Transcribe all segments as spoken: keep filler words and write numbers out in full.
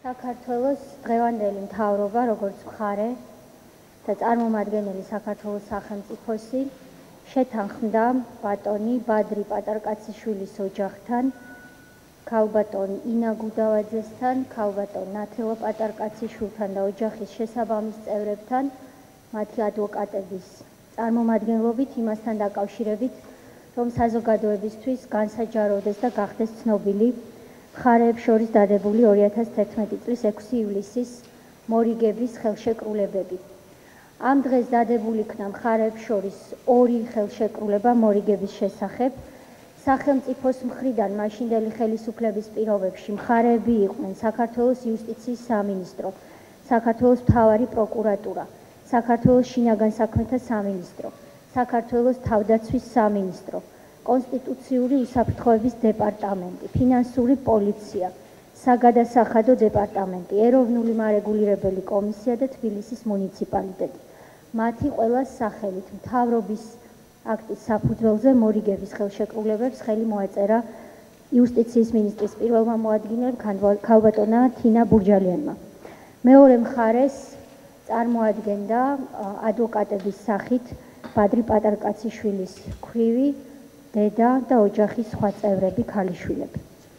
საქართველოს დღევანდელი მთავრობა, როგორც მხარე და წარმომადგენელი საქართველოს სახელმწიფოსი შეთანხმდა ბატონი ბადრი პატარკაციშვილის ოჯახთან, ქალბატონ ინა გუდავაძესთან, ქალბატონ ნათელო პატარკაციშვილთან და ოჯახის შესაბამის წევრებთან, მათი ადვოკატების წარმომადგენლობით იმასთან დაკავშირებით, რომ საზოგადოებისთვის განსაჯაროდეს და გახდეს ცნობილი მხარეებს შორის დადებული ორი ათას თერთმეტი წლის ექვსი ივლისის მორიგების ხელშეკრულებები. ამ დღეს დადებული იქნა მხარეებს შორის ორი ხელშეკრულება მორიგების შესახებ. სახელმწიფოს მხრიდან მაშინდელი ხელისუფლების პირობებში მხარეები იყვნენ საქართველოს იუსტიციის სამინისტრო, საქართველოს მთავარი პროკურატურა, საქართველოს შინაგან საქმეთა სამინისტრო, საქართველოს თავდაცვის სამინისტრო, კონსტიტუციური უსაფრთხოების დეპარტამენტი, ფინანსური პოლიცია, საგადასახადო დეპარტამენტი, ეროვნული მარეგულირებელი კომისია და თბილისის მუნიციპალიტეტი. მათი ყველას სახელით მთავრობის აქტის საფუძველზე მორიგების ხელშეკრულებებს ხელი მოაწერა იუსტიციის მინისტრის პირველმა მოადგილემ ქალბატონმა თინა ბურჯალიანმა. მეორე მხარეს წარმოადგენდა ადვოკატების სახით ბადრი პატარკაციშვილის ქვრივი დედა და ოჯახის სხვა წევრები, ქალიშვილები.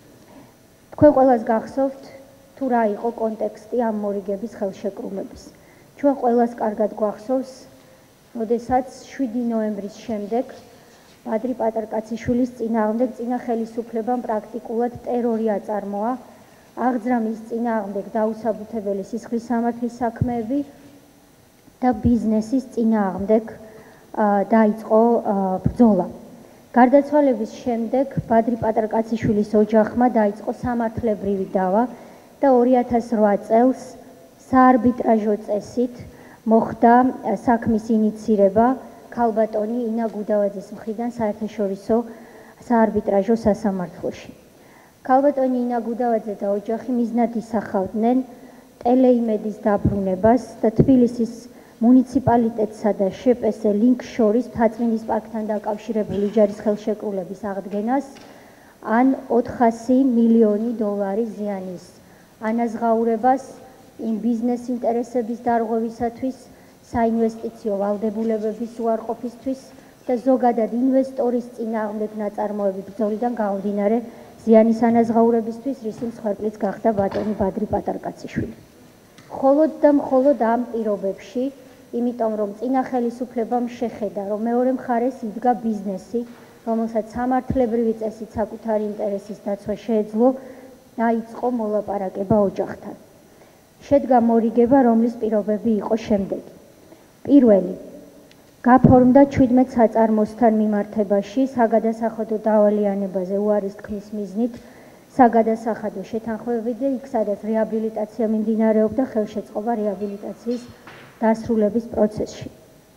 თქვენ ყველას გახსოვთ, თუ რა იყო კონტექსტი ამ მორიგების ხელშეკრულების. ჩვენ ყველას კარგად გვახსოვს, როდესაც შვიდი ნოემბრის შემდეგ ბადრი პატარკაციშვილის წინააღმდეგ წინა ხელისუფლებამ პრაქტიკულად ტერორი აწარმოა, აღძრა მის წინააღმდეგ დაუსაბუთებელი სისხლის სამართლის საქმეები და ბიზნესის წინააღმდეგ დაიწყო ბრძოლა. გარდაცვალების შემდეგ ბადრი პატარკაციშვილის ოჯახმა დაიწყო სამართლებრივი დავა და ორი ათას რვა წელს საარბიტრაჟო წესით მოხდა საქმის ინიცირება ქალბატონი ინა გუდავაძის მხრიდან საერთაშორისო საარბიტრაჟო სასამართლოში. ქალბატონი ინა გუდავაძე და ოჯახი მიზნად ისახავდნენ ტელეიმედის დაბრუნებას და თბილისის მუნიციპალიტეტსა და შპს ლინკს შორის მთაწმინდის პარკთან დაკავშირებული იჯარის ხელშეკრულების აღდგენას ან ოთხასი მილიონი დოლარის ზიანის ანაზღაურებას იმ ბიზნეს ინტერესების დარღვევისათვის, საინვესტიციო ვალდებულებების უარყოფისთვის და ზოგადად ინვესტორის წინააღმდეგ ნაწარმოების ბრძოლიდან გამომდინარე ზიანის ანაზღაურებისთვის, რის მსხვერპლიც გახდა ბატონი ბადრი პატარკაციშვილი. მხოლოდ და მხოლოდ ამ პირობებში, იმიტომ რომ წინა ხელისუფლებამ შეხედა, რომ მეორე მხარეს იდგა ბიზნესი, რომელსაც სამართლებრივი წესით საკუთარი ინტერესის დაცვა შეეძლო, დაიწყო მოლაპარაკება ოჯახთან. შედგა მორიგება, რომლის პირობები იყო შემდეგი. პირველი, გაფორმდა ჩვიდმეტ საწარმოსთან მიმართებაში საგადასახადო დავალიანებაზე უარის თქმის მიზნით საგადასახადო შეთანხმებები, იქ სადაც რეაბილიტაცია მიმდინარეობდა, ხელშეწყობა რეაბილიტაციის დასრულების პროცესში.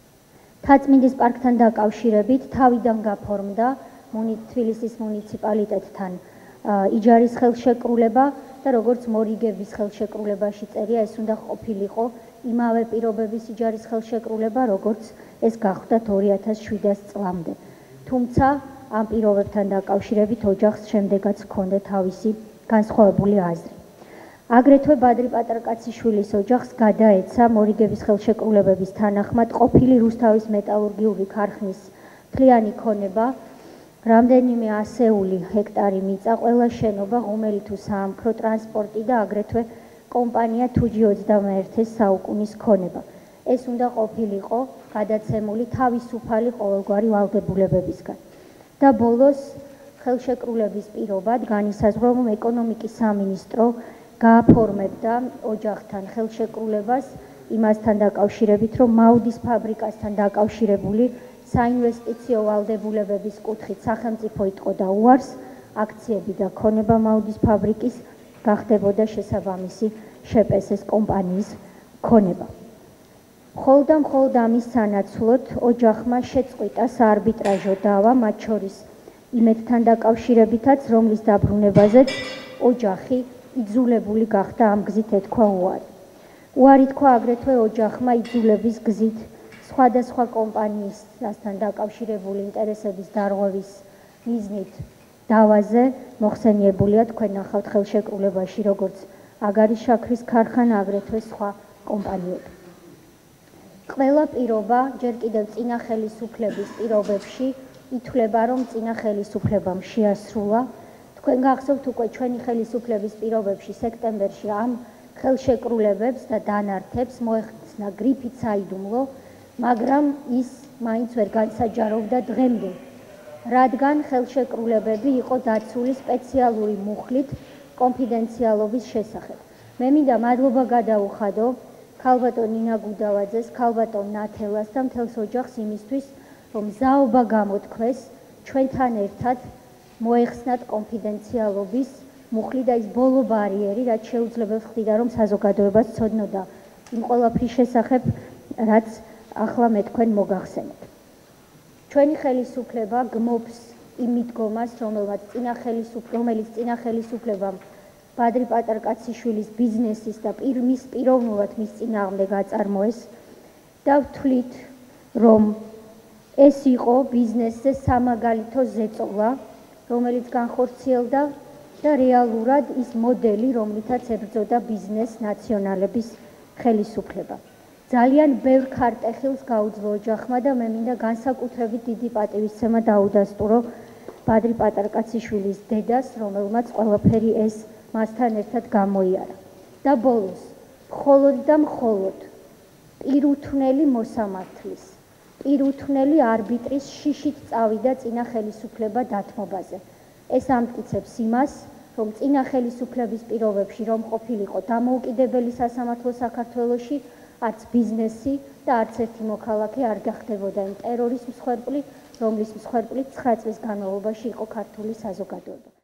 მთაწმინდის პარკთან დაკავშირებით თავიდან გაფორმდა თბილისის მუნიციპალიტეტთან იჯარის ხელშეკრულება და როგორც მორიგების ხელშეკრულებაში წერია, ეს უნდა ყოფილიყო იმავე პირობების იჯარის ხელშეკრულება, როგორც ეს გახდათ ორი ათას შვიდას წლამდე. თუმცა ამ პირობებთან დაკავშირებით ოჯახს შემდეგაც ჰქონდა თავისი განსხვავებული აზრი. აგრეთვე ბადრი პატარკაციშვილის ოჯახს გადაეცა მორიგების ხელშეკრულებების თანახმად ყოფილი რუსთავის მეტალურგიული ქარხნის მთლიანი ქონება, რამდენიმე ასეული ჰექტარი მიწა, ყველა შენობა, ღუმელი თუ საამქრო, ტრანსპორტი და აგრეთვე კომპანია თუჯი ოცდამეერთის საუკუნის ქონება. ეს უნდა ყოფილიყო გადაცემული თავისუფალი ყოველგვარი ვალდებულებებისგან. და ბოლოს ხელშეკრულების პირობად განისაზღვრა, რომ ეკონომიკის სამინისტრო გააფორმებდა ოჯახთან ხელშეკრულებას იმასთან დაკავშირებით, რომ მაუდის ფაბრიკასთან დაკავშირებული საინვესტიციო ვალდებულებების კუთხით სახელმწიფო იტყოდა უარს, აქციები და ქონება მაუდის ფაბრიკის გახდებოდა შესაბამისი შპს კომპანიის ქონება. მხოლოდ და მხოლოდ ამის სანაცვლოდ ოჯახმა შეწყვიტა საარბიტრაჟო დავა, მათ შორის იმედთან დაკავშირებითაც, რომლის დაბრუნებაზეც ოჯახი იძულებული გახდა ამ გზით ეთქვა უარი. უარი თქვა აგრეთვე ოჯახმა იძულების გზით სხვადასხვა კომპანიისთან დაკავშირებული ინტერესების დარღვევის მიზნით დავაზე მოხსენიებულია თქვენ ნახავთ ხელშეკრულებაში, როგორც აგარის შაქრის ქარხანა, აგრეთვე სხვა კომპანიები. ყველა პირობა ჯერ კიდევ წინა ხელისუფლების პირობებში ითვლება, რომ წინა ხელისუფლებამ შეასრულა. თქვენ გახსოვთ უკვე ჩვენი ხელისუფლების პირობებში სექტემბერში ამ ხელშეკრულებებს და დანართებს მოეხსნა გრიფით საიდუმლო, მაგრამ ის მაინც ვერ განსაჯაროვდა დღემდე, რადგან ხელშეკრულებები იყო დაცული სპეციალური მუხლით კონფიდენციალობის შესახებ. მე მინდა მადლობა გადაუხადო ქალბატონ ნინა გუდავაძეს, ქალბატონ ნათელას და მთელს ოჯახს იმისთვის, რომ ზაობა გამოთქვეს ჩვენთან ერთად მოეხსნათ კონფიდენციალობის მუხლი და ის ბოლო ბარიერი, რაც შეუძლებელს ხდიდა, რომ საზოგადოებას ცოდნოდა იმ ყველაფრის შესახებ, რაც ახლა მე თქვენ მოგახსენეთ. ჩვენი ხელისუფლება გმობს იმ მიდგომას, რომელმაც წინა ხელისუფლება, რომელიც წინა ხელისუფლებამ ბადრი პატარკაციშვილის ბიზნესის და პირმის პიროვნულად მის წინააღმდეგ აწარმოეს და ვთვლით, რომ ეს იყო ბიზნესზე სამაგალითო ზეწოლა, რომელიც განხორციელდა და რეალურად ის მოდელი, რომლითაც ებრძოდა ბიზნეს ნაციონალების ხელისუფლება. ძალიან ბევრ ქარტეხილს გაუძლო ოჯახმა და მე მინდა განსაკუთრებით დიდი პატივისცემა დაუდასტურო ბადრი პატარკაციშვილის დედას, რომელმაც ყველაფერი ეს მასთან ერთად გამოიარა. და ბოლოს, მხოლოდ და მხოლოდ პირუთვნელი მოსამართლის, პირუთვნელი არბიტრის შიშით წავიდა წინა ხელისუფლება დათმობაზე. ეს ამტკიცებს იმას, რომ წინა ხელისუფლების პირობებში რომ ყოფილიყო დამოუკიდებელი სასამართლო საქართველოში, არც ბიზნესი და არც ერთი მოქალაქე არ გახდებოდა იმ ტერორის მსხვერპლი, რომლის მსხვერპლი ცხრა წლის განმავლობაში იყო ქართული საზოგადოება.